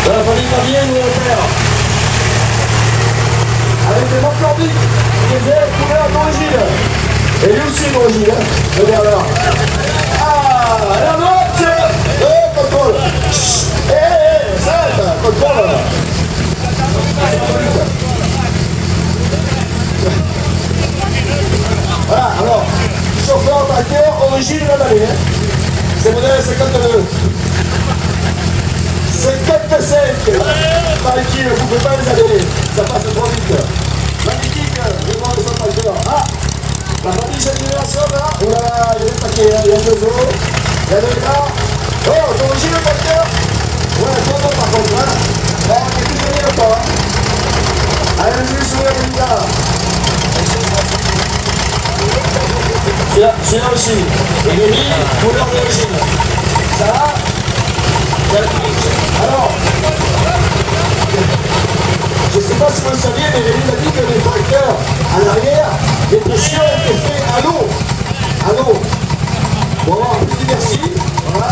de la famille Gavier, nous le père. Avec des Maccordiques, des ailes couleurs d'origine. Et lui aussi d'origine, hein. Regarde là. Ah, la note. Contrôle. Ça, contrôle. Voilà, alors, chauffeur tracteur, origine de la vallée. Hein. C'est modèle 52. 55. Tranquille, vous ne pouvez pas les aller. Ça passe trop vite. Magnifique, le monde de son tracteur. Ah, la famille cette génération là. Oh là là, il y a des paquets, hein. Il y a 2 euros. Il y a 2 gars. Oh, d'origine le tracteur. Ouais, trop bon par contre. Hein. Bon, on est plus gagné le temps. Hein. Allez, je vais sourire les gars. C'est là aussi. Et Rémi, couleur d'origine. Ça va? Alors, je ne sais pas si vous le saviez, mais Rémi m'a dit que les tracteurs à l'arrière, les pressions étaient faits à l'eau. À l'eau. Bon, un petit merci. Voilà.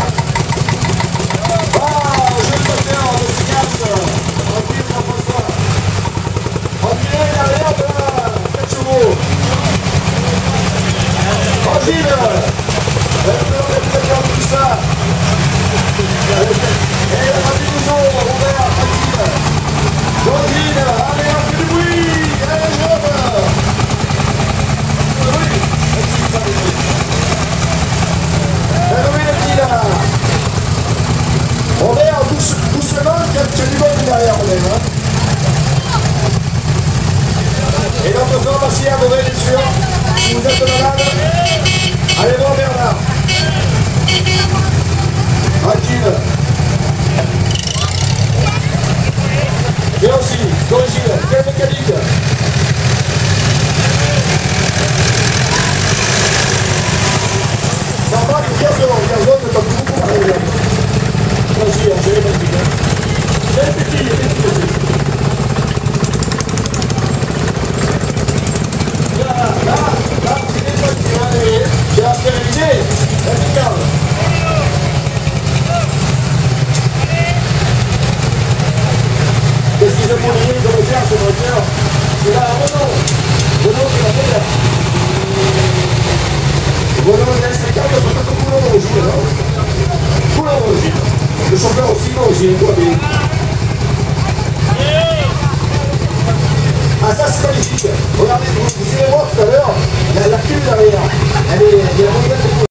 Ah, jeune tracteur de Sigas. Tranquille, on n'a pas le choix. On dirait derrière de 4 chevaux. Tranquille. Tout ça. Et la famille Maison, Robert, tranquille. Tranquille, allez, on fait du bruit. Allez, jeune. Oui, oui, le petit là. Robert, doucement, tu as du bon derrière, Robert. Hein. Et notre pharmacien, Robert, bien sûr, si vous êtes malade, allez voir Bernard. Tranquille. Et aussi, d'origine, quelle mécanique? Normal, une gazole t'as beaucoup parlé. Vas-y, j'ai les mécaniques. Quel petit, il est petit aussi. Là, c'est des fois qui vont aller. J'ai la stérilité, impeccable. Qu'est-ce qu'ils ont pour lui de refaire ce moteur? C'est là, Renault. Renault qui va faire. Renault est inexplicable, il faut pas que couleur d'origine, non? Couleur d'origine. Le chauffeur aussi d'origine, quoi, mais... Ah, ça c'est magnifique. Regardez, vous irez voir tout à l'heure, la queue derrière. Elle est